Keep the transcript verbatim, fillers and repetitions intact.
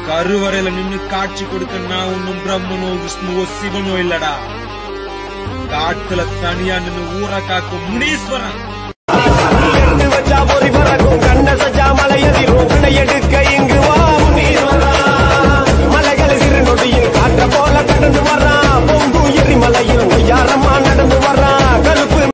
கருவறையில நின்னு காட்சி கொடுக்க நான் ஒன்னும் பிரம்மனோ விஷ்ணுவோ சிவனோ இல்லடா. காட்டுல தனியா நின்னு ஊரை காக்கும் முனீஸ்வரன்.